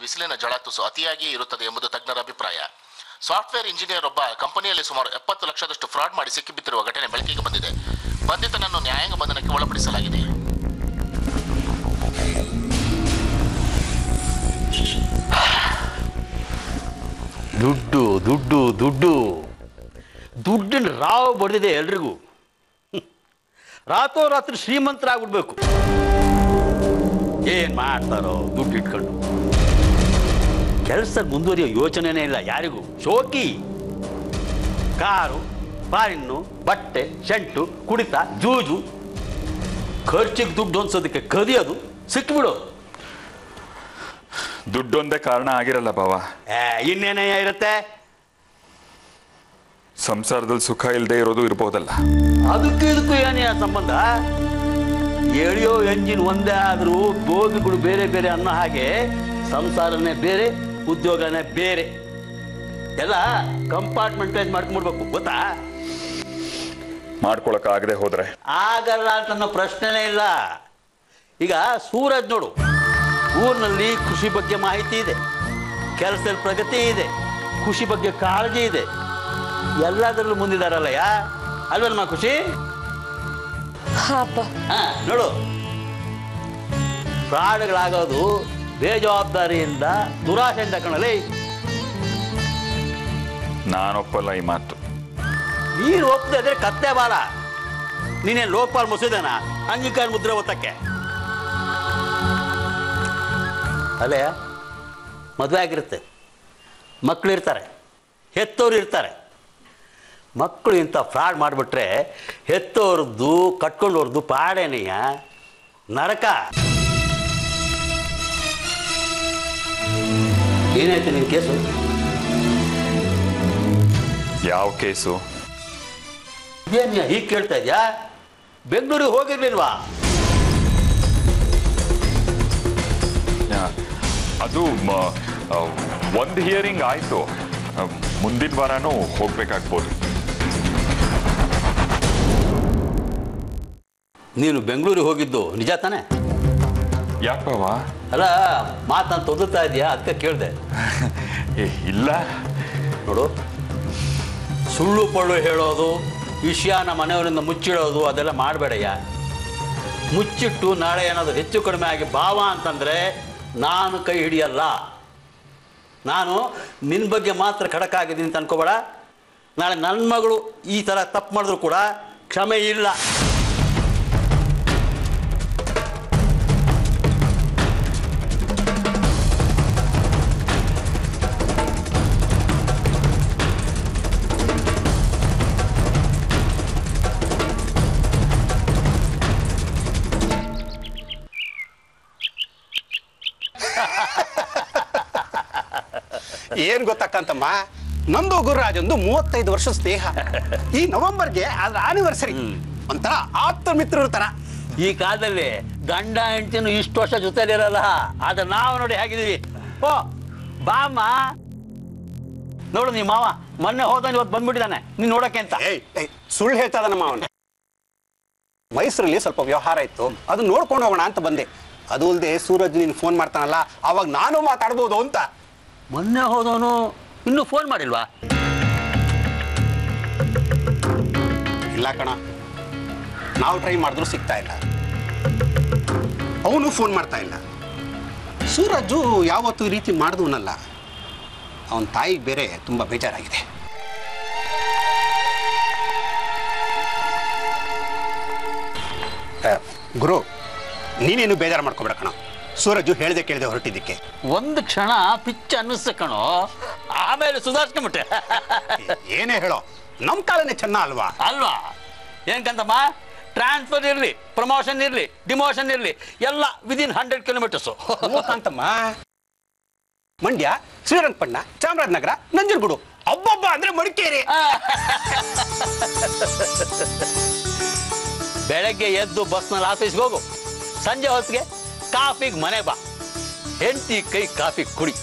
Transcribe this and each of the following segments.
ಬಿಸಿಲಿನ ಝಳ ತುಸು ಅತಿಯಾಗಿಯೇ ಇರುತ್ತದೆ ಎಂಬುದು ತಜ್ಞರ ಅಭಿಪ್ರಾಯ. ಸಾಫ್ಟ್ವೇರ್ ಇಂಜಿನಿಯರ್ ಒಬ್ಬ ಕಂಪನಿಯಲ್ಲಿ ಸುಮಾರು 70 ಲಕ್ಷದಷ್ಟು ಫ್ರಾಡ್ ಮಾಡಿ ಸಿಕ್ಕಿಬಿದ್ದಿರುವ ಘಟನೆ ಬೆಳಕಿಗೆ ಬಂದಿದೆ. ಬಂಧಿತನನ್ನು ನ್ಯಾಯಾಂಗ ಬಂಧನಕ್ಕೆ ಒಳಪಡಿಸಲಾಗಿದೆ. ದುಡ್ಡು ದುಡ್ಡು ದುಡ್ಡು ದುಡ್ಡಿನ ರಾವ್ ಬಡ್ದಿದೆ ಎಲ್ರಿಗೂ. ರಾತ್ರೋರಾತ್ರಿ ಶ್ರೀಮಂತರಾಗ್ಬಿಡ್ಬೇಕು. ಏನು ಮಾಡ್ತಾರೋ ದುಡ್ಡು ಇಟ್ಕೊಂಡು. ಕೆಲಸ ಮುಂದುವರಿಯೋ ಯೋಚನೆನೇ ಇಲ್ಲ ಯಾರಿಗೂ. ಶೋಕಿ, ಕಾರು, ಫಾರಿನ್ನು, ಬಟ್ಟೆ, ಶೆಂಟು, ಕುಡಿತ, ಜೂಜು, ಖರ್ಚಿಗೆ ದುಡ್ಡು ಹೊಂದ್ಸೋದಕ್ಕೆ ಕದಿಯೋದು, ಸಿಕ್ಬಿಡೋದು. ದುಡ್ಡೊಂದೇ ಕಾರಣ ಆಗಿರಲ್ಲ ಬಾವ. ಇನ್ನೇನೇ ಇರುತ್ತೆ? ಸಂಸಾರದಲ್ಲಿ ಸುಖ ಇಲ್ಲದೆ ಇರೋದು ಇರ್ಬೋದಲ್ಲ. ಅದಕ್ಕೂ ಇದಕ್ಕೂ ಏನೇ ಸಂಬಂಧ? ಎಳೆಯೋ ಎಂಜಿನ್ ಒಂದೇ ಆದರೂ ಬೋಗಿಗಳು ಬೇರೆ ಬೇರೆ ಅನ್ನೋ ಹಾಗೆ ಸಂಸಾರನೇ ಬೇರೆ, ಉದ್ಯೋಗನೇ ಬೇರೆ. ಎಲ್ಲ ಕಂಪಾರ್ಟ್ಮೆಂಟೈಸ್ ಮಾಡ್ಕೊಂಡ್ಬಿಡ್ಬೇಕು, ಗೊತ್ತಾ? ಮಾಡ್ಕೊಳಕ್ ಆಗದೆ ಹೋದ್ರೆ ಆಗಲ್ಲ ಅಂತನ್ನೋ ಪ್ರಶ್ನೆನೇ ಇಲ್ಲ. ಈಗ ಸೂರಜ್ ನೋಡು, ಊರಿನಲ್ಲಿ ಕೃಷಿ ಬಗ್ಗೆ ಮಾಹಿತಿ ಇದೆ, ಕೆಲಸದಲ್ಲಿ ಪ್ರಗತಿ ಇದೆ, ಖುಷಿ ಬಗ್ಗೆ ಕಾಳಜಿ ಇದೆ, ಎಲ್ಲದರಲ್ಲೂ ಮುಂದಿದಾರಲ್ಲಯ್ಯ. ಅಲ್ವಲ್ಮ ಖುಷಿ? ನೋಡು, ಫ್ರಾಡ್ಗಳಾಗೋದು ಬೇಜವಾಬ್ದಾರಿಯಿಂದ, ದುರಾಶೆಯಿಂದ ಕಣಲಿ. ನಾನೊಪ್ಪಲ್ಲ ಈ ಮಾತು. ನೀನು ಒಪ್ಪದೆ ಇದ್ರೆ ಕತ್ತೆ ಬಾರ. ನೀನೇನು ಲೋಕಪಾಲ್ ಮುಸಿದನ ಅಂಗೀಕಾರ ಮುದ್ರೆ ಒತ್ತಕ್ಕೆ? ಅಲ್ಲೇ ಮದುವೆ ಆಗಿರುತ್ತೆ, ಮಕ್ಕಳಿರ್ತಾರೆ, ಹೆತ್ತೋರು ಇರ್ತಾರೆ. ಮಕ್ಕಳು ಇಂಥ ಫ್ರಾಡ್ ಮಾಡಿಬಿಟ್ರೆ ಹೆತ್ತೋರ್ದು ಕಟ್ಕೊಂಡವ್ರದ್ದು ಪಾಡೇನೆಯ ನರಕ. ಏನಾಯ್ತು ನಿನ್ನ ಕೇಸು? ಯಾವ ಕೇಸು? ಏನ್ ಹೀಗೆ ಕೇಳ್ತಾ ಇದ್ಯಾ? ಬೆಂಗಳೂರಿಗೆ ಹೋಗಿರ್ಲಿಲ್ವಾ? ಅದು ಒಂದು ಹಿಯರಿಂಗ್ ಆಯ್ತು, ಮುಂದಿನ ವಾರನೂ ಹೋಗ್ಬೇಕಾಗ್ಬೋದು. ನೀನು ಬೆಂಗಳೂರಿಗೆ ಹೋಗಿದ್ದು ನಿಜ ತಾನೆ? ಯಾಕವ? ಅಲ್ಲ, ಮಾತಂತ ಓದುತ್ತಾ ಇದೆಯಾ ಅದಕ್ಕೆ ಕೇಳಿದೆ. ಇಲ್ಲ ನೋಡು, ಸುಳ್ಳು ಪಳ್ಳು ಹೇಳೋದು, ವಿಷಯ ನಮ್ಮ ಮನೆಯವರಿಂದ ಮುಚ್ಚಿಡೋದು ಅದೆಲ್ಲ ಮಾಡಬೇಡಯ್ಯ. ಮುಚ್ಚಿಟ್ಟು ನಾಳೆ ಏನಾದರೂ ಹೆಚ್ಚು ಕಡಿಮೆ ಆಗಿ ಭಾವ ಅಂತಂದರೆ ನಾನು ಕೈ ಹಿಡಿಯಲ್ಲ. ನಾನು ನಿನ್ನ ಬಗ್ಗೆ ಮಾತ್ರ ಖಡಕ್ ಆಗಿದ್ದೀನಿ ಅಂತ ಅನ್ಕೋಬೇಡ. ನಾಳೆ ನನ್ನ ಮಗಳು ಈ ಥರ ತಪ್ಪು ಮಾಡಿದ್ರು ಕೂಡ ಕ್ಷಮೆ ಇಲ್ಲ. ಏನ್ ಗೊತ್ತಕ್ಕಂತಮ್ಮ, ನಂದು ಗುರುರಾಜಂದು 35 ವರ್ಷದ ಸ್ನೇಹ. ಈ ನವೆಂಬರ್ಗೆ ಅದ್ರ ಆನಿವರ್ಸರಿ. ಒಂಥರ ಆಪ್ತ ಮಿತ್ರರ ತರ. ಈ ಕಾಲದಲ್ಲಿ ಗಂಡ ಹೆಂಡತಿನೂ ಇಷ್ಟು ವರ್ಷ ಜೊತೆಲಿರಲ್ಲ. ಆದ್ರೆ ನಾವು ನೋಡಿ ಹೇಗಿದ್ದೀವಿ. ಓ ಬಾಮ್ಮ, ನೋಡು ನೀ ಮಾವ ಮೊನ್ನೆ ಹೋದ ಇವತ್ತು ಬಂದ್ಬಿಟ್ಟಿದ್ದಾನೆ ನೀನ್ ನೋಡಕ್ಕೆ ಅಂತ. ಸುಳ್ಳು ಹೇಳ್ತಾ ಇದ್ದಾನಮ್ಮ ಅವನು. ಮೈಸೂರಲ್ಲಿ ಸ್ವಲ್ಪ ವ್ಯವಹಾರ ಇತ್ತು, ಅದು ನೋಡ್ಕೊಂಡು ಹೋಗೋಣ ಅಂತ ಬಂದೆ. ಅದು ಅಲ್ಲದೆ ಸೂರಜ್ ನೀನು ಫೋನ್ ಮಾಡ್ತಾನಲ್ಲ, ಅವಾಗ ನಾನು ಮಾತಾಡ್ಬೋದು ಅಂತ. ಮೊನ್ನೆ ಹೋದವನು ಇನ್ನೂ ಫೋನ್ ಮಾಡಿಲ್ವಾ? ಇಲ್ಲ ಕಣ, ನಾವು ಟ್ರೈ ಮಾಡಿದ್ರು ಸಿಗ್ತಾ ಇಲ್ಲ. ಅವನು ಫೋನ್ ಮಾಡ್ತಾ ಇಲ್ಲ. ಸೂರಜು ಯಾವತ್ತೂ ಈ ರೀತಿ ಮಾಡಿದವನಲ್ಲ. ಅವನ ತಾಯಿಗೆ ಬೇರೆ ತುಂಬ ಬೇಜಾರಾಗಿದೆ. ಗುರು, ನೀನೇನು ಬೇಜಾರು ಮಾಡ್ಕೊಬೇಡ ಕಣ. ಸೂರಜು ಹೇಳ್ದೆ ಕೇಳ್ದೆ ಹೊರಟಿದ್ದಕ್ಕೆ ಒಂದು ಕ್ಷಣ ಪಿಚ್ಚ ಅನ್ನಿಸ್ತ ಕಣೋ, ಆಮೇಲೆ ಸುಧಾರಿಸ್ಕೊಂಬಿಟ್ಟೆ. ಏನೇ ಹೇಳೋ, ನಮ್ಮ ಕಾಲನೇ ಚೆನ್ನ ಅಲ್ವಾ? ಅಲ್ವಾ? ಏನ್ಕಂತಮ್ಮ, ಟ್ರಾನ್ಸ್ಫರ್ ಇರಲಿ, ಪ್ರಮೋಷನ್ ಇರಲಿ, ಡಿಮೋಷನ್ ಇರಲಿ, ಎಲ್ಲ ವಿದಿನ್ 100 ಕಿಲೋಮೀಟರ್ಸು ಅಂತಮ್ಮ. ಮಂಡ್ಯ, ಶ್ರೀರಂಗಪಟ್ಟಣ, ಚಾಮರಾಜನಗರ, ನಂಜನಗೂಡು, ಅಬ್ಬಬ್ಬ ಅಂದ್ರೆ ಮಡಿಕೇರಿ. ಬೆಳಗ್ಗೆ ಎದ್ದು ಬಸ್ನಲ್ಲಿ ಆಫೀಸ್ಗೆ ಹೋಗು, ಸಂಜೆ ಹೊತ್ತಿಗೆ ಕಾಫಿಗೆ ಮನೆ ಬಾ, ಹೆಂಡತಿ ಕೈ ಕಾಫಿ ಕುಡಿ.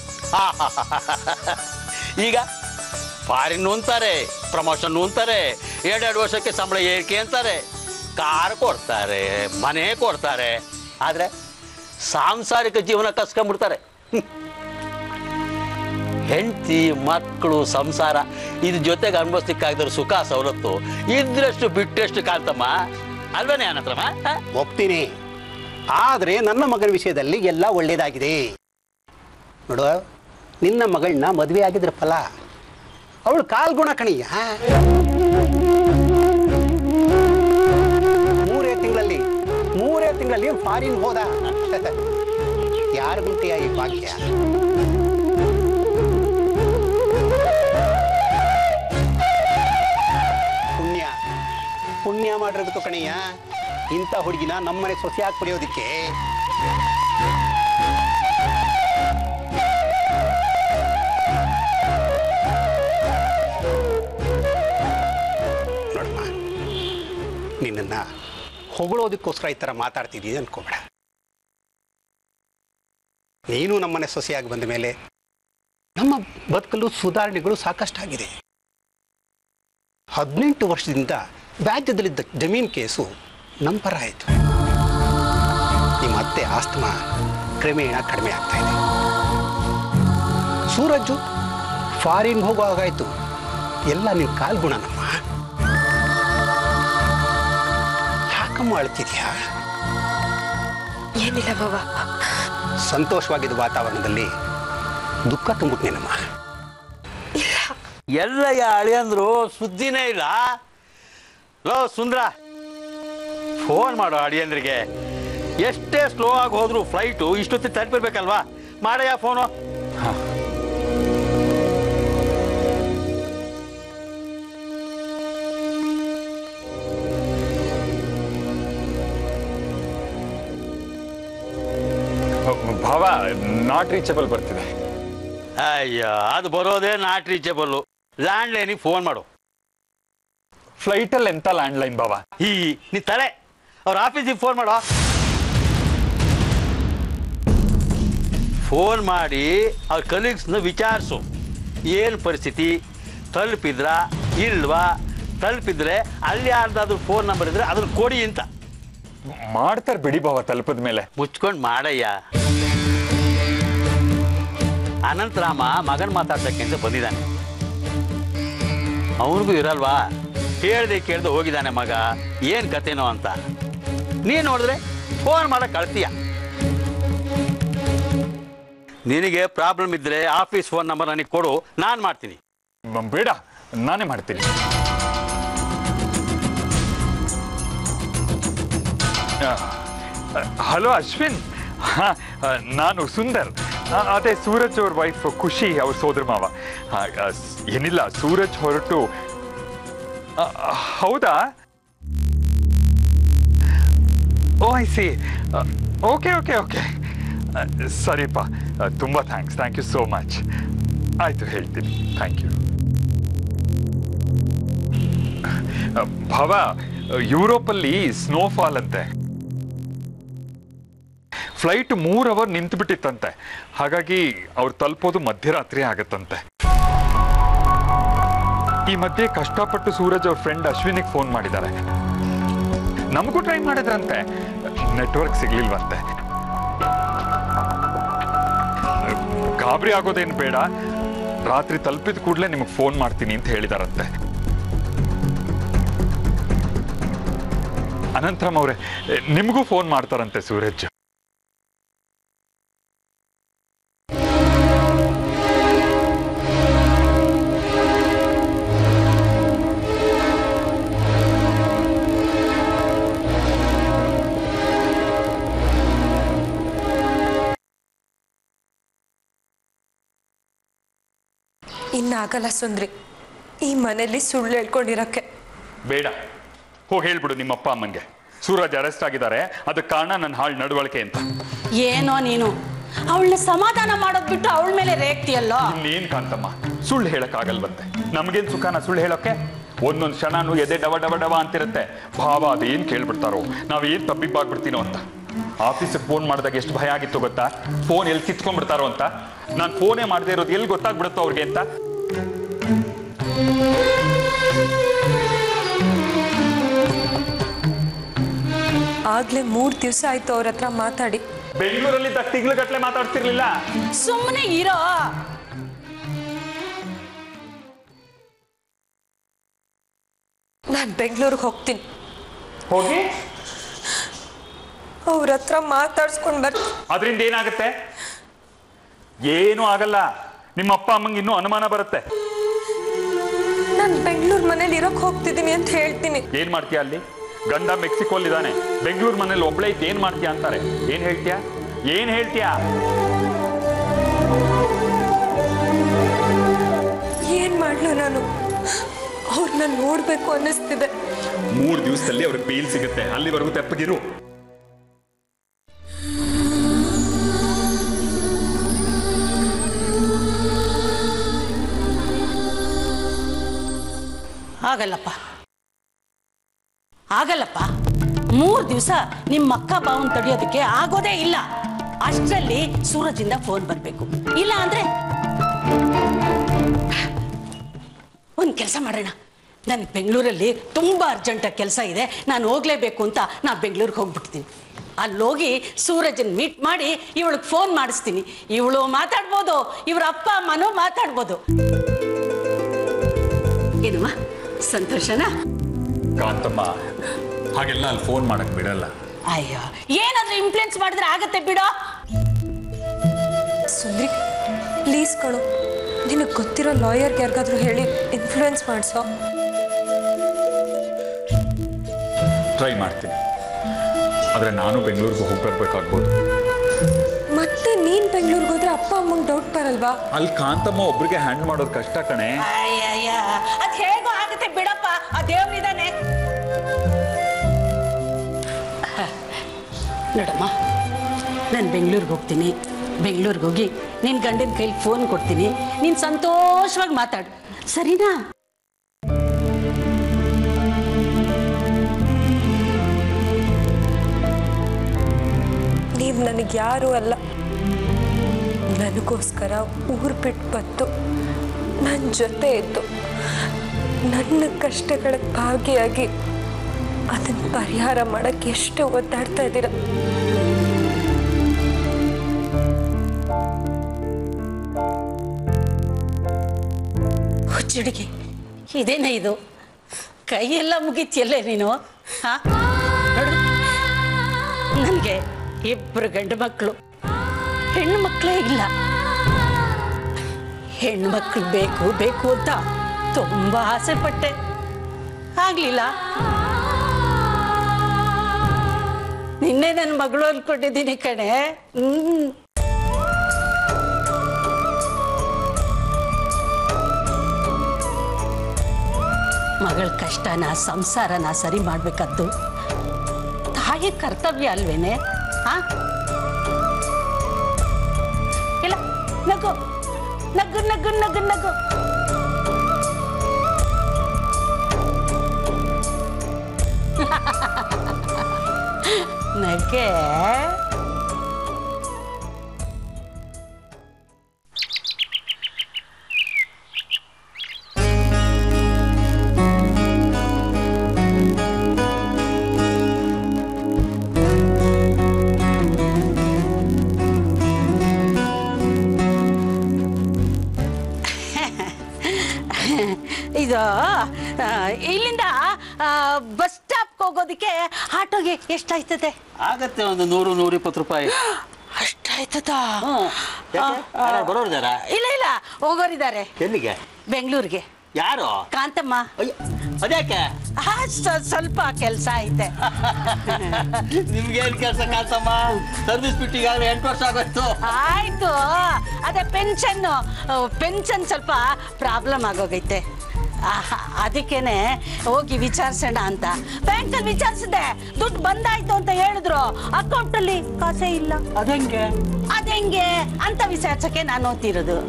ಈಗ ಫಾರಿನ್ ಅಂತಾರೆ, ಪ್ರಮೋಷನ್ ಅಂತಾರೆ, 2 ವರ್ಷಕ್ಕೆ ಸಂಬಳ ಏರಿಕೆ ಅಂತಾರೆ, ಕಾರ್ ಕೊಡ್ತಾರೆ, ಮನೆ ಕೊಡ್ತಾರೆ. ಆದರೆ ಸಾಂಸಾರಿಕ ಜೀವನ ಕಸ್ಕೊಂಡ್ಬಿಡ್ತಾರೆ. ಹೆಂಡತಿ ಮಕ್ಕಳು ಸಂಸಾರ ಇದ್ರ ಜೊತೆಗೆ ಅನುಭವಿಸ್ಲಿಕ್ಕಾಗದ್ರ ಸುಖ ಸವಲತ್ತು ಇದ್ರಷ್ಟು ಬಿಟ್ಟಷ್ಟು ಕಾಂತಮ್ಮ ಅಲ್ವೇನೆ ಅನತ್ರಮ್ಮ? ಒಪ್ತೀನಿ, ಆದರೆ ನನ್ನ ಮಗನ ವಿಷಯದಲ್ಲಿ ಎಲ್ಲ ಒಳ್ಳೇದಾಗಿದೆ. ನೋಡುವ, ನಿನ್ನ ಮಗಳನ್ನ ಮದುವೆ ಆಗಿದ್ರ ಫಲ ಅವಳು ಕಾಲ್ಗುಣ ಕಣಿಯ. ಮೂರೇ ತಿಂಗಳಲ್ಲಿ ಫಾರಿನ್ ಹೋದ. ಯಾರಿಗುಂಟೆಯ ಈ ಭಾಗ್ಯ? ಪುಣ್ಯ ಮಾಡಿರೋದಕ್ಕೂ ಕಣಿಯ ಇಂಥ ಹುಡುಗಿನ ನಮ್ಮನೆ ಸೊಸೆಯಾಗಿ ಪಡೆಯೋದಿಕ್ಕೆ. ನೋಡಮ್ಮ, ನಿನ್ನನ್ನ ಹೊಗಳೋದಕ್ಕೋಸ್ಕರ ಈ ಥರ ಮಾತಾಡ್ತಿದ್ದೀನಿ ಅನ್ಕೋಬೇಡ. ನೀನು ನಮ್ಮನೆ ಸೊಸೆಯಾಗಿ ಬಂದ ಮೇಲೆ ನಮ್ಮ ಬದುಕಲು ಸುಧಾರಣೆಗಳು ಸಾಕಷ್ಟಾಗಿದೆ. 18 ವರ್ಷದಿಂದ ವ್ಯಾಜ್ಯದಲ್ಲಿದ್ದ ಜಮೀನು ಕೇಸು ನಮ್ಮ ಪರ ಆಯಿತು. ನಿಮ್ಮ ಅತ್ತೆ ಆಸ್ತಮಾ ಕ್ರಮೇಣ ಕಡಿಮೆ ಆಗ್ತಾ ಇದೆ. ಸೂರಜ್ಜು ಫಾರಿನ್ ಹೋಗುವಾಗಾಯಿತು. ಎಲ್ಲ ನಿನ್ನ ಕಾಲ್ಗುಣನಮ್ಮ. ಯಾಕಮ್ಮ ಅಳ್ತಿದ್ಯಾ? ಏನಿಲ್ಲ ಬಾವ. ಸಂತೋಷವಾಗಿದ್ದ ವಾತಾವರಣದಲ್ಲಿ ದುಃಖ ತುಂಬುತ್ತೇನಮ್ಮ. ಎಲ್ಲ ಅಳಿಯಂದ್ರು ಸುದ್ದಿನೇ ಇಲ್ಲ. ಲೋ ಸುಂದ್ರ, ಫೋನ್ ಮಾಡೋ ಅಳಿಯಂದ್ರಿಗೆ. ಎಷ್ಟೇ ಸ್ಲೋ ಆಗಿ ಹೋದ್ರು ಫ್ಲೈಟು ಇಷ್ಟೊತ್ತಿ ತಲುಪಿರ್ಬೇಕಲ್ವಾ? ಮಾಡಯ್ಯ ಫೋನು. ಭಾವ ನಾಟ್ ರೀಚಬಲ್ ಬರ್ತಿದೆ. ಅಯ್ಯ, ಅದು ಬರೋದೇ ನಾಟ್ ರೀಚಬಲ್ಲು. ಲ್ಯಾಂಡ್ಲೈನಿಗೆ ಫೋನ್ ಮಾಡು. ಫ್ಲೈಟಲ್ಲಿ ಎಂತ ಲ್ಯಾಂಡ್ಲೈನ್ ಭಾವ? ನೀ ತಲೆ, ಅವ್ರ ಆಫೀಸಿಗೆ ಫೋನ್ ಮಾಡೋ. ಫೋನ್ ಮಾಡಿ ಅವ್ರ ಕಲೀಗ್ಸ್ನ ವಿಚಾರಿಸು. ಏನು ಪರಿಸ್ಥಿತಿ, ತಲುಪಿದ್ರಾ ಇಲ್ವಾ, ತಲುಪಿದ್ರೆ ಅಲ್ಲಿ ಯಾರ್ದಾದ್ರೂ ಫೋನ್ ನಂಬರ್ ಇದ್ರೆ ಅದನ್ನ ಕೊಡಿ ಅಂತ. ಮಾಡ್ತಾರೆ ಬಿಡಿ ಭಾವ, ತಲುಪಿದ ಮೇಲೆ. ಮುಚ್ಕೊಂಡು ಮಾಡಯ್ಯ. ಅನಂತರಾಮ ಮಗನ್ ಮಾತಾಡ್ಸಕ್ಕೆ ಅಂತ ಬಂದಿದ್ದಾನೆ. ಅವನಿಗೂ ಇರಲ್ವಾ? ಕೇಳ್ದೆ ಹೋಗಿದ್ದಾನೆ ಮಗ, ಏನ್ ಕತೆನೋ ಅಂತ. ನೀನ್ ನೋಡಿದ್ರೆ ಫೋನ್ ಮಾಡಕ್ ಕಳ್ತೀಯ. ನಿನಗೆ ಪ್ರಾಬ್ಲಮ್ ಇದ್ರೆ ಆಫೀಸ್ ಫೋನ್ ನಂಬರ್ ನನಗೆ ಕೊಡು, ನಾನು ಮಾಡ್ತೀನಿ. ಬೇಡ, ನಾನೇ ಮಾಡ್ತೀನಿ. ಹಲೋ ಅಶ್ವಿನ್, ನಾನು ಸುಂದರ್. ಅದೇ ಸೂರಜ್ ಅವ್ರ ವೈಫ್ ಖುಷಿ, ಅವ್ರ ಸೋದರ ಮಾವ. ಏನಿಲ್ಲ, ಸೂರಜ್ ಹೊರಟು. ಹೌದಾ? Oh I see. Okay okay okay, ಸರಿಪ್ಪ. ತುಂಬ ಥ್ಯಾಂಕ್ ಯು ಸೋ ಮಚ್. ಆಯಿತು, ಹೇಳ್ತೀನಿ. Thank you. ಭಾವ, ಯುರೋಪಲ್ಲಿ ಸ್ನೋಫಾಲ್ ಅಂತೆ. ಫ್ಲೈಟ್ 3 ಅವರ್ ನಿಂತು ಬಿಟ್ಟಿತ್ತಂತೆ. ಹಾಗಾಗಿ ಅವ್ರು ತಲುಪೋದು ಮಧ್ಯರಾತ್ರಿ ಆಗತ್ತಂತೆ. ಈ ಮಧ್ಯೆ ಕಷ್ಟಪಟ್ಟು ಸೂರಜ್ ಅವ್ರ ಫ್ರೆಂಡ್ ಅಶ್ವಿನಿಗೆ ಫೋನ್ ಮಾಡಿದ್ದಾರೆ. ನಮಗೂ ಟ್ರೈ ಮಾಡಿದ್ರಂತೆ, ನೆಟ್ವರ್ಕ್ ಸಿಗ್ಲಿಲ್ವಂತೆ. ಗಾಬರಿ ಆಗೋದೇನು ಬೇಡ, ರಾತ್ರಿ ತಲುಪಿದ ಕೂಡಲೇ ನಿಮಗೆ ಫೋನ್ ಮಾಡ್ತೀನಿ ಅಂತ ಹೇಳಿದಾರಂತೆ. ಅನಂತರಂ ಅವರೇ, ನಿಮಗೂ ಫೋನ್ ಮಾಡ್ತಾರಂತೆ ಸೂರಜ್. ಇನ್ನಾಗಲ್ಲ ಸುಂದ್ರಿ, ಈ ಮನೆಯಲ್ಲಿ ಸುಳ್ಳು ಹೇಳ್ಕೊಂಡಿರಕ್ಕೆ. ಬೇಡ, ಹೋಗಿ ಹೇಳ್ಬಿಡು ನಿಮ್ಮ ಅಪ್ಪ ಅಮ್ಮಂಗೆ ಸೂರಜ್ ಅರೆಸ್ಟ್ ಆಗಿದ್ದಾರೆ, ಅದಕ್ಕೆ ಕಾರಣ ನನ್ನ ಹಾಳು ನಡವಳಿಕೆ ಅಂತ. ಏನೋ ನೀನು ಅವಳನ್ನ ಸಮಾಧಾನ ಮಾಡೋದ್ ಬಿಟ್ಟು ಅವಳ ಮೇಲೆ ರೇಗ್ತಿಯಲ್ಲೋ. ಇನ್ನೇನ್ ಕಾಂತಮ್ಮ, ಸುಳ್ಳು ಹೇಳಕ್ಕಾಗಲ್ವಂತೆ. ನಮಗೇನ್ ಸುಖನ ಸುಳ್ಳು ಹೇಳೋಕೆ? ಒಂದೊಂದು ಕ್ಷಣನೂ ಎದೆ ಡವ ಡವ ಡವ ಅಂತಿರುತ್ತೆ. ಭಾವ ಅದೇನ್ ಕೇಳ್ಬಿಡ್ತಾರೋ, ನಾವೇನ್ ತಬ್ಬಿಬ್ಬಾಗ್ಬಿಡ್ತೀನೋ ಅಂತ. ಆಫೀಸಿಗೆ ಫೋನ್ ಮಾಡಿದಾಗ ಎಷ್ಟು ಭಯ ಆಗಿತ್ತು ಗೊತ್ತಾ? ಫೋನ್ ಎಲ್ಲಿ ಕಿತ್ಕೊಂಡ್ಬಿಡ್ತಾರೋ ಅಂತ. ನಾನು ಫೋನೇ ಮಾಡದೇ ಇರೋದು ಎಲ್ಲಿ ಗೊತ್ತಾಗ್ಬಿಡುತ್ತೋ ಅವ್ರಿಗೆ ಅಂತ. ಆಗ್ಲೇ 3 ದಿವಸ ಆಯ್ತು ಅವ್ರ ಹತ್ರ ಮಾತಾಡಿ. ಬೆಂಗಳೂರಲ್ಲಿ ತಿಂಗಳು ಗಟ್ಟಲೆ ಮಾತಾಡ್ತಿರ್ಲಿಲ್ಲ. ಸುಮ್ಮನೆ ಇರೋ. ನಾನು ಬೆಂಗಳೂರಿಗೆ ಹೋಗ್ತೀನಿ. ಹೋಗಿ ಅವ್ರ ಹತ್ರ ಮಾತಾಡ್ಸ್ಕೊಂಡು ಬರ್ತೀನಿ. ಅದರಿಂದ ಏನಾಗುತ್ತೆ? ಏನೂ ಆಗಲ್ಲ. ನಿಮ್ಮ ಅಪ್ಪ ಅಮ್ಮಂಗೆ ಇನ್ನೂ ಅನುಮಾನ ಬರುತ್ತೆ. ನಾನು ಬೆಂಗಳೂರು ಮನೇಲಿ ಇರೋಕೆ ಹೋಗ್ತಿದ್ದೀನಿ ಅಂತ ಹೇಳ್ತೀನಿ. ಏನ್ ಮಾಡ್ತೀಯ ಅಲ್ಲಿ? ಗಂಡ ಮೆಕ್ಸಿಕೋಲ್ಲಿದ್ದಾನೆ, ಬೆಂಗಳೂರು ಮನೇಲಿ ಒಬ್ಳೆ ಇದ್ದು ಏನ್ ಮಾಡ್ತೀಯ ಅಂತಾರೆ. ಏನ್ ಹೇಳ್ತೀಯ? ಏನ್ ಹೇಳ್ತೀಯ? ಏನ್ ಮಾಡ್ಲು ನಾನು? ಅವ್ರನ್ನ ನೋಡ್ಬೇಕು ಅನ್ನಿಸ್ತಿದೆ. 3 ದಿವಸದಲ್ಲಿ ಅವ್ರಿಗೆ ಬೇಲ್ ಸಿಗುತ್ತೆ. ಅಲ್ಲಿವರೆಗೂ ತೆಪ್ಪಗಿರು. ಆಗಲ್ಲಪ್ಪ, ಆಗಲ್ಲಪ್ಪ. 3 ದಿವಸ ನಿಮ್ಮ ಅಕ್ಕ ಬಾವನ್ ತಡೆಯೋದಕ್ಕೆ ಆಗೋದೇ ಇಲ್ಲ. ಅಷ್ಟರಲ್ಲಿ ಸೂರಜಿಂದ ಫೋನ್ ಬರಬೇಕು. ಇಲ್ಲ ಅಂದ್ರೆ ಒಂದು ಕೆಲಸ ಮಾಡೋಣ. ನನಗೆ ಬೆಂಗಳೂರಲ್ಲಿ ತುಂಬ ಅರ್ಜೆಂಟಾಗಿ ಕೆಲಸ ಇದೆ, ನಾನು ಹೋಗ್ಲೇಬೇಕು ಅಂತ ನಾನು ಬೆಂಗಳೂರಿಗೆ ಹೋಗ್ಬಿಡ್ತೀನಿ. ಅಲ್ಲೋಗಿ ಸೂರಜನ್ ಮೀಟ್ ಮಾಡಿ ಇವಳಿಗೆ ಫೋನ್ ಮಾಡಿಸ್ತೀನಿ. ಇವಳು ಮಾತಾಡ್ಬೋದು, ಇವ್ರ ಅಪ್ಪ ಅಮ್ಮನೂ ಮಾತಾಡ್ಬೋದು. ಏನಮ್ಮ ಸಂತೋಷನಾ? ಕಾಂತಮ್ಮ, ಹಾಗೆಲ್ಲ ಅಲ್ಲಿ ಫೋನ್ ಮಾಡಕ್ ಬಿಡಲ್ಲ. ಅಯ್ಯೋ, ಏನಾದ್ರೂ ಇನ್ಫ್ಲುಯೆನ್ಸ್ ಮಾಡಿದ್ರೆ ಆಗತ್ತೆ ಬಿಡೋ. ಸುಂದ್ರಿ ಪ್ಲೀಸ್ ಕಣೋ, ನಿನಗೆ ಗೊತ್ತಿರೋ ಲಾಯರ್ಗೆ ಯಾರಿಗಾದ್ರೂ ಹೇಳಿ ಇನ್ಫ್ಲುಯೆನ್ಸ್ ಮಾಡಿಸೋ. ಟ್ರೈ ಮಾಡ್ತೀನಿ, ಆದರೆ ನಾನು ಬೆಂಗಳೂರಿಗೆ ಹೋಗಿ ಬರ್ಬೇಕಾಗ್ಬೋದು. ಮತ್ತೆ ನೀನ್ ಬೆಂಗಳೂರಿಗೆ ಹೋದ್ರೆ ಅಪ್ಪ ಅಮ್ಮಂಗೆ ಡೌಟ್ ಬರಲ್ವಾ? ಅಲ್ಲಿ ಕಾಂತಮ್ಮ ಒಬ್ರಿಗೆ ಹ್ಯಾಂಡ್ ಮಾಡೋದು ಕಷ್ಟ ಕಣೆ. ಅಯ್ಯಯ್ಯ, ಅದ್ ಹೇಗೋ ಆಗತ್ತೆ ಬಿಡಪ್ಪ, ಆ ದೇವ್ರಿದಾನೆ. ನೋಡಮ್ಮ, ನಾನು ಬೆಂಗಳೂರಿಗೆ ಹೋಗ್ತೀನಿ. ಬೆಂಗಳೂರಿಗೆ ಹೋಗಿ ನಿನ್ನ ಗಂಡನ ಕೈಲಿ ಫೋನ್ ಕೊಡ್ತೀನಿ. ನೀನು ಸಂತೋಷವಾಗಿ ಮಾತಾಡು, ಸರಿನಾ? ನೀವು ನನಗೆ ಯಾರೂ ಅಲ್ಲ. ನನಗೋಸ್ಕರ ಊರು ಬಿಟ್ಟು ಬಂತು, ನನ್ನ ಜೊತೆ ಇದ್ದು, ನನ್ನ ಕಷ್ಟಗಳಿಗೆ ಭಾಗಿಯಾಗಿ ಅದನ್ನು ಪರಿಹಾರ ಮಾಡೋಕ್ಕೆ ಎಷ್ಟು ಒದ್ದಾಡ್ತಾ ಇದ್ದೀರ. ಹುಚ್ಚುಡುಗಿ, ಇದೇನೇ ಇದು? ಕೈಯೆಲ್ಲ ಮುಗಿತಿಯಲ್ಲೇ ನೀನು? ಹಾ, ನೋಡು, ನನಗೆ 2 ಗಂಡು ಮಕ್ಕಳು, ಹೆಣ್ಣು ಮಕ್ಕಳೇ ಇಲ್ಲ. ಹೆಣ್ಣು ಮಕ್ಕಳು ಬೇಕು ಬೇಕು ಅಂತ ತುಂಬ ಆಸೆ ಪಟ್ಟೆ, ಆಗ್ಲಿಲ್ಲ. ನಿನ್ನೆ ನನ್ನ ಮಗಳು ಅನ್ಕೊಂಡಿದ್ದೀನಿ ಕಣೆ. ಮಗಳ ಕಷ್ಟನ ಸಂಸಾರನ ಸರಿ ಮಾಡ್ಬೇಕಾದ್ದು ತಾಯಿ ಕರ್ತವ್ಯ ಅಲ್ವೇನೆ? ಹಾ, ಇಲ್ಲ, ನಗು ನಗು ನಗು ನಗು ನಗು. ನಗೆ. ಇದು ಇಲ್ಲಿಂದ ಬಸ್ ಸ್ಟಾಪ್ಗೆ ಹೋಗೋದಕ್ಕೆ ಆಟೋಗೆ ಎಷ್ಟಾಯ್ತದೆ? ಆಗತ್ತೆ ಒಂದು 100-120 ರೂಪಾಯಿ ಅಷ್ಟಾಯ್ತದ? ಬರೋರಿದಾರ? ಇಲ್ಲ ಇಲ್ಲ, ಹೋಗೋರಿದ್ದಾರೆ. ಎಲ್ಲಿಗೆ? ಬೆಂಗಳೂರಿಗೆ. ಯಾರು? ಕಾಂತಮ್ಮ. ಅದ್ಯಾಕೆ? ಸ್ವಲ್ಪ ಕೆಲಸ ಐತೆ. ನಿಮ್ಗೇನ್ ಕೆಲಸ ಕಾಂತಮ್ಮ? ಸರ್ವಿಸ್ ಬಿಟ್ಟು ಈಗಾಗಲೇ 8 ವರ್ಷ ಆಗೋಯ್ತು. ಆಯ್ತು, ಅದೇ ಪೆನ್ಷನ್ ಸ್ವಲ್ಪ ಪ್ರಾಬ್ಲಮ್ ಆಗೋಗೈತೆ. ಅದಕ್ಕೇನೆ ಹೋಗಿ ವಿಚಾರಿಸೋಣ ಅಂತ ಬ್ಯಾಂಕಲ್ಲಿ ವಿಚಾರಿಸಿದೆ. ದುಡ್ಡು ಬಂದಾಯ್ತು ಅಂತ ಹೇಳಿದ್ರು, ಅಕೌಂಟಲ್ಲಿ ಕಾಸೇ ಇಲ್ಲ. ಅതെಂಗೆ ಅಂತ ವಿಚಾರಿಸಕ್ಕೆ ನಾನು ಓದ್ತಿರೋದು.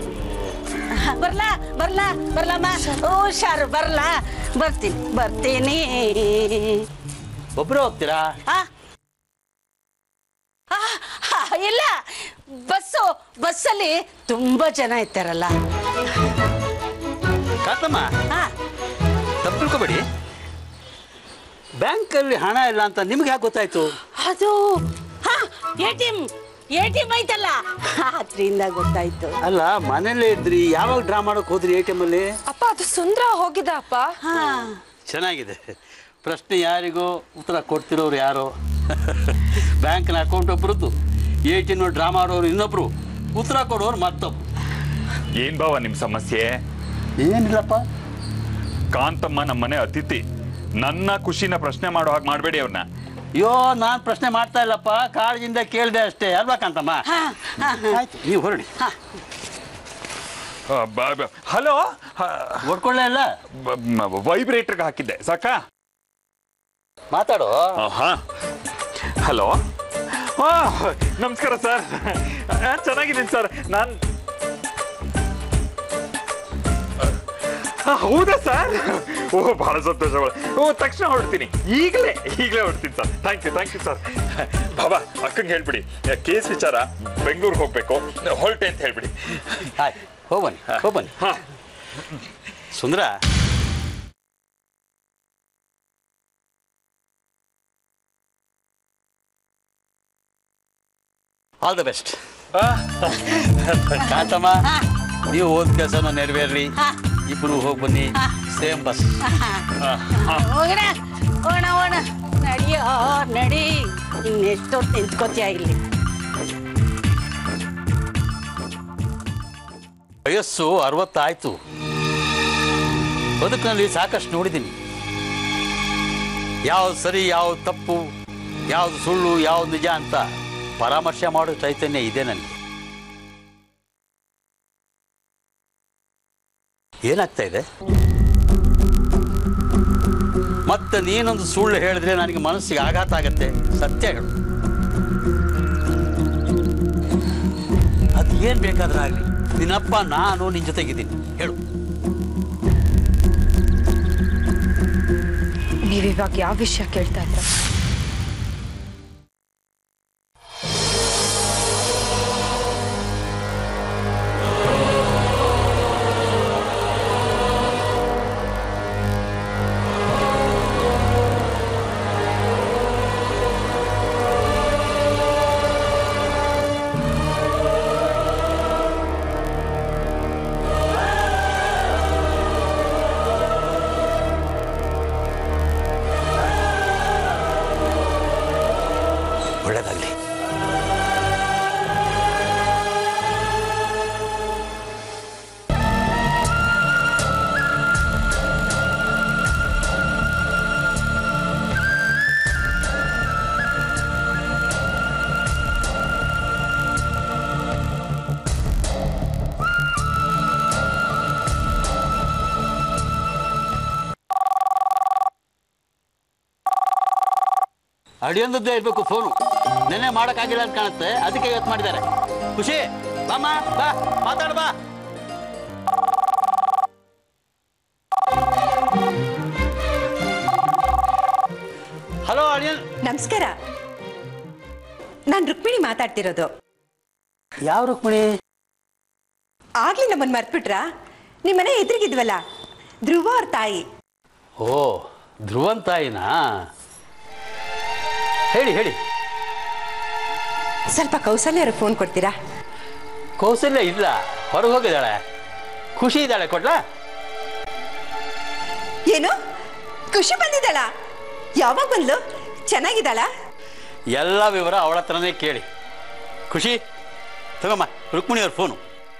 ಬರ್ಲಮ್ಮ, ಹುಷಾರು, ಬರ್ತೀನಿ. ಒಬ್ರು ಹೋಗ್ತೀರಾ? ಇಲ್ಲ, ಬಸ್ಸಲ್ಲಿ ತುಂಬಾ ಜನ ಇರ್ತಾರಲ್ಲ. ಕಾಂತಮ್ಮ, ತಪ್ಪು ತಿಳ್ಕೊಬೇಡಿ. ಬ್ಯಾಂಕಲ್ಲಿ ಹಣ ಇಲ್ಲ ಅಂತ ನಿಮ್ಗೆ ಯಾಕೆ ಗೊತ್ತಾಯ್ತು? ಅದು ಎಟಿಎಂ ಐತಲ್ಲ, ಅದ್ರಿಂದ ಗೊತ್ತಾಯ್ತು. ಅಲ್ಲ, ಮನೇಲೇ ಇದ್ರಿ, ಯಾವಾಗ ಡ್ರಾ ಮಾಡಕ್ ಹೋದ್ರಿ ATM ಅಲ್ಲಿ? ಅಪ್ಪ, ಅದು ಸುಂದ್ರ ಹೋಗಿದ್ದ ಅಪ್ಪ. ಚೆನ್ನಾಗಿದೆ. ಪ್ರಶ್ನೆ ಯಾರಿಗೋ ಉತ್ತರ ಕೊಡ್ತಿರೋರು ಯಾರೋ. ಬ್ಯಾಂಕ್ನ ಅಕೌಂಟ್ ಒಬ್ಬರದ್ದು, ATM ಡ್ರಾ ಮಾಡೋರು ಇನ್ನೊಬ್ರು, ಉತ್ತರ ಕೊಡೋರು ಮತ್ತೊಬ್ರು. ಏನ್ ಭಾವ ನಿಮ್ ಸಮಸ್ಯೆ? ಏನಿಲ್ಲಪ್ಪ. ಕಾಂತಮ್ಮ ನಮ್ಮನೆ ಅತಿಥಿ. ನನ್ನ ಖುಷಿನ ಪ್ರಶ್ನೆ ಮಾಡೋ ಹಾಗೆ ಮಾಡಬೇಡಿ ಅವ್ರನ್ನ. ಅಯ್ಯೋ, ನಾನು ಪ್ರಶ್ನೆ ಮಾಡ್ತಾ ಇಲ್ಲಪ್ಪ, ಕಾಳಜಿಯಿಂದ ಕೇಳಿದೆ ಅಷ್ಟೇ ಅಲ್ವಾ ಕಾಂತಮ್ಮ? ಆಯ್ತು, ನೀವು ಹೊರಡಿ. ಹಲೋ, ಹೊಡ್ಕೊಳ್ಳೇ ಇಲ್ಲ, ವೈಬ್ರೇಟರ್ಗೆ ಹಾಕಿದ್ದೆ ಸಾಕಾ? ಮಾತಾಡು. ಹಲೋ, ನಮಸ್ಕಾರ ಸರ್. ಚೆನ್ನಾಗಿದ್ದೀನಿ ಸರ್. ನಾನು ಹೌದಾ ಸರ್? ಓಹ್, ಬಹಳ ಸಂತೋಷ. ತಕ್ಷಣ ಹೊರಡ್ತೀನಿ, ಈಗಲೇ ಹೊರಡ್ತೀನಿ ಸರ್. Thank you sir. ಬಾಬಾ, ಅಕ್ಕಂಗೆ ಹೇಳ್ಬಿಡಿ, ಕೇಸ್ ವಿಚಾರ ಬೆಂಗಳೂರಿಗೆ ಹೋಗ್ಬೇಕು, ಹೊರಟೆ ಅಂತ ಹೇಳ್ಬಿಡಿ. ಆಯ್ತು, ಹೋಗ್ಬನ್ನಿ. Sundara, all the best. Kantamma, ನೀವು ಓದ್ ಕೆಲಸನ ನೆರವೇರ್ಲಿ. ಇಬ್ರು ಹೋಗಿ ಬನ್ನಿ, ಸೇಮ್ ಬಸ್. ಓಣ ನಡಿಯೋ, ನಡಿ. ಇನ್ನೆಷ್ಟೊತ್ತು ನಿಂತ್ಕೋತೀಯ ಇಲ್ಲಿ? ವಯಸ್ಸು 60 ಆಯ್ತು. ಬದುಕಿನಲ್ಲಿ ಸಾಕಷ್ಟು ನೋಡಿದ್ದೀನಿ. ಯಾವ್ದು ಸರಿ, ಯಾವ್ದು ತಪ್ಪು, ಯಾವ್ದು ಸುಳ್ಳು, ಯಾವ್ದು ನಿಜ ಅಂತ ಪರಾಮರ್ಶೆ ಮಾಡೋ ಚೈತನ್ಯ ಇದೆ ನನಗೆ. ಏನಾಗ್ತಾ ಇದೆ? ಮತ್ತೆ ನೀನೊಂದು ಸುಳ್ಳು ಹೇಳಿದ್ರೆ ನನಗೆ ಮನಸ್ಸಿಗೆ ಆಘಾತ ಆಗತ್ತೆ. ಸತ್ಯ ಹೇಳು. ಅದು ಏನು ಬೇಕಾದ್ರೆ ಆಗಲಿ, ನಿನ್ನಪ್ಪ ನಾನು ನಿನ್ನ ಜೊತೆಗಿದ್ದೀನಿ, ಹೇಳು. ನೀವಿವಾಗ ಯಾವ ವಿಷಯ ಕೇಳ್ತಾ ಇದ್ರ? ಒಳ್ಳೆಯದಾಗಲಿ. ಅಡಿಯೊಂದದ್ದೇ ಇರಬೇಕು ಫೋನು. ನೆನ್ನೆ ಮಾಡೋಕ್ಕಾಗಿಲ್ಲ ಅಂತ ಕಾಣುತ್ತೆ, ಅದಕ್ಕೆ ಇವತ್ತು ಮಾಡಿದ್ದಾರೆ. ಖುಷಿ, ಬಾಮ್ಮ, ಬಾ ಮಾತಾಡ, ಬಾ. ಹಲೋ ಅಡಿಯನ್. ನಮಸ್ಕಾರ, ನಾನು ರುಕ್ಮಿಣಿ ಮಾತಾಡ್ತಿರೋದು. ಯಾವ ರುಕ್ಮಿಣಿ? ಆಗ್ಲಿ ನಮ್ಮನ್ನು ಮರ್ತ್ಬಿಟ್ರಾ? ನಿಮ್ಮನೆ ಎದುರಿಗಿದ್ವಲ್ಲ, ಧ್ರುವ ಅವ್ರ ತಾಯಿ. ಓ, ಧ್ರುವನ್ ತಾಯಿನಾ? ಹೇಳಿ. ಸ್ವಲ್ಪ ಕೌಸಲ್ಯರ ಫೋನ್ ಕೊಡ್ತೀರಾ? ಕೌಸಲ್ಯ ಇಲ್ಲ, ಹೊರಗೆ ಹೋಗಿದ್ದಾಳೆ. ಖುಷಿ ಇದ್ದಾಳೆ, ಕೊಡ್ಲಾ? ಏನು, ಖುಷಿ ಬಂದಿದ್ದಾಳ? ಯಾವಾಗ ಬಂದ್ಲು? ಚೆನ್ನಾಗಿದ್ದಾಳ? ಎಲ್ಲ ವಿವರ ಅವಳ ಹತ್ರನೇ ಕೇಳಿ. ಖುಷಿ, ತಗೊಮ್ಮ ರುಕ್ಮಿಣಿಯವ್ರ ಫೋನು.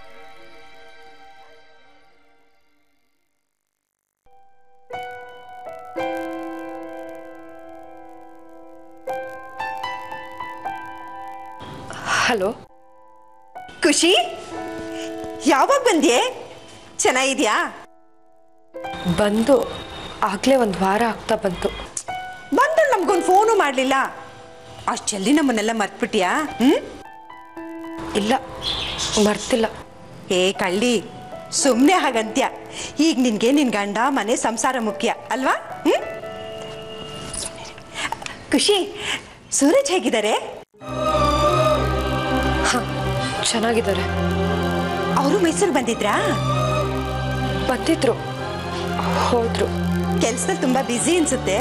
ಹಲೋ ಖುಷಿ, ಯಾವಾಗ ಬಂದ್ಯೆ? ಚೆನ್ನಾಗಿದ್ಯಾ? ಬಂದು ಆಗಲೇ 1 ವಾರ ಆಗ್ತಾ ಬಂತು. ಬಂದು ನಮ್ಗೊಂದು ಫೋನು ಮಾಡಲಿಲ್ಲ. ಅಷ್ಟು ಜಲ್ದಿ ನಮ್ಮನ್ನೆಲ್ಲ ಮರ್ತ್ಬಿಟ್ಯಾ? ಇಲ್ಲ, ಮರ್ತಿಲ್ಲ. ಏ ಕಳ್ಳಿ, ಸುಮ್ಮನೆ ಹಾಗಂತ್ಯ. ಈಗ ನಿನ್ಗೆ ನಿನ್ ಗಂಡ ಮನೆ ಸಂಸಾರ ಮುಖ್ಯ ಅಲ್ವಾ? ಖುಷಿ, ಸೂರಜ್ ಹೇಗಿದ್ದಾರೆ? ಚೆನ್ನಾಗಿದ್ದಾರೆ. ಅವರು ಮೈಸೂರು ಬಂದಿದ್ರಾ? ಬಂದಿದ್ರು, ಹೋದ್ರು. ಕೆಲ್ಸದಲ್ಲಿ ತುಂಬಾ ಬ್ಯುಸಿ ಅನ್ಸುತ್ತೆ.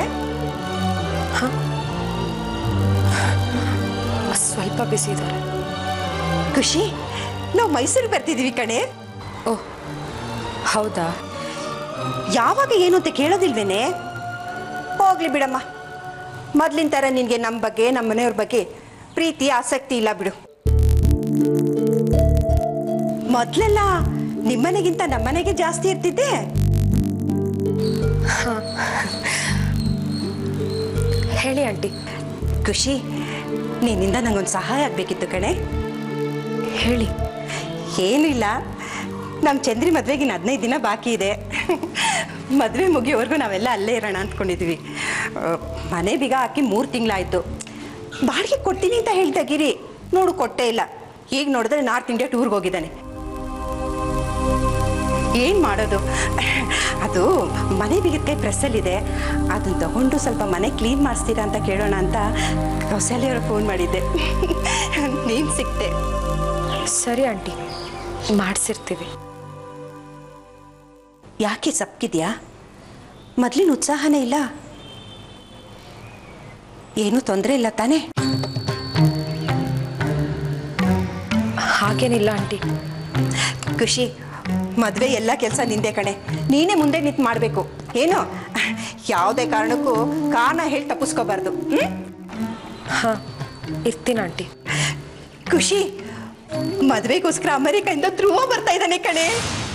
ಸ್ವಲ್ಪ ಬಿಸಿ ಇದ್ದಾರೆ. ಖುಷಿ, ನಾವು ಮೈಸೂರಿಗೆ ಬರ್ತಿದೀವಿ ಕಣೆ. ಓಹ್, ಹೌದಾ? ಯಾವಾಗ ಏನು ಅಂತ ಕೇಳೋದಿಲ್ವೇನೆ? ಹೋಗ್ಲಿ ಬಿಡಮ್ಮ. ಮೊದ್ಲಿನ ಥರ ನಿನಗೆ ನಮ್ಮ ಬಗ್ಗೆ ನಮ್ಮ ಮನೆಯವ್ರ ಬಗ್ಗೆ ಪ್ರೀತಿ ಆಸಕ್ತಿ ಇಲ್ಲ ಬಿಡು. ಮೊದಲೆಲ್ಲ ನಿಮ್ಮನೆಗಿಂತ ನಮ್ಮನೆಗೆ ಜಾಸ್ತಿ ಇರ್ತಿದ್ದೆ. ಹೇಳಿ ಆಂಟಿ. ಖುಷಿ, ನಿನ್ನಿಂದ ನಂಗೊಂದು ಸಹಾಯ ಆಗಬೇಕಿತ್ತು ಕಣೆ. ಹೇಳಿ. ಏನೂ ಇಲ್ಲ, ನಮ್ಮ ಚಂದ್ರಿ ಮದುವೆಗಿನ 15 ದಿನ ಬಾಕಿ ಇದೆ. ಮದುವೆ ಮುಗಿಯೋವರೆಗೂ ನಾವೆಲ್ಲ ಅಲ್ಲೇ ಇರೋಣ ಅಂದ್ಕೊಂಡಿದ್ವಿ. ಮನೆ ಬೀಗ ಹಾಕಿ 3 ತಿಂಗಳಾಯಿತು. ಬಾಡಿಗೆ ಕೊಡ್ತೀನಿ ಅಂತ ಹೇಳ್ತಾ ಗಿರಿ, ನೋಡು ಕೊಟ್ಟೇ ಇಲ್ಲ. ಈಗ ನೋಡಿದ್ರೆ ನಾರ್ತ್ ಇಂಡಿಯಾ ಟೂರ್ಗೆ ಹೋಗಿದ್ದಾನೆ. ಏನು ಮಾಡೋದು? ಅದು ಮನೆ ಬೀಗಕ್ಕೆ ಪ್ರೆಸ್ಸಲ್ಲಿದೆ, ಅದನ್ನ ತಗೊಂಡು ಸ್ವಲ್ಪ ಮನೆ ಕ್ಲೀನ್ ಮಾಡಿಸ್ತೀರಾ ಅಂತ ಕೇಳೋಣ ಅಂತ ಕೌಸಲ್ಯವ್ರಿಗೆ ಫೋನ್ ಮಾಡಿದ್ದೆ. ನೀನು ಸಿಕ್ತೆ. ಸರಿ ಆಂಟಿ, ಮಾಡಿಸಿರ್ತೀವಿ. ಯಾಕೆ ಸಪ್ಕಿದ್ಯಾ? ಮೊದಲಿನ ಉತ್ಸಾಹನೇ ಇಲ್ಲ? ಏನೂ ತೊಂದರೆ ಇಲ್ಲ ತಾನೇ? ಹಾಗೇನಿಲ್ಲ ಆಂಟಿ. ಖುಷಿ, ಮದುವೆ ಎಲ್ಲ ಕೆಲಸ ನಿಂದೆ ಕಣೆ. ನೀನೇ ಮುಂದೆ ನಿಂತು ಮಾಡಬೇಕು. ಏನು ಯಾವುದೇ ಕಾರಣಕ್ಕೂ ಕಾರಣ ಹೇಳಿ ತಪ್ಪಿಸ್ಕೋಬಾರ್ದು. ಹಾಂ, ಇರ್ತೀನಿ ಆಂಟಿ. ಖುಷಿ, ಮದುವೆಗೋಸ್ಕರ ಅಮೆರಿಕದಿಂದ ಧ್ರುವ ಬರ್ತಾ ಇದ್ದಾನೆ ಕಣೆ.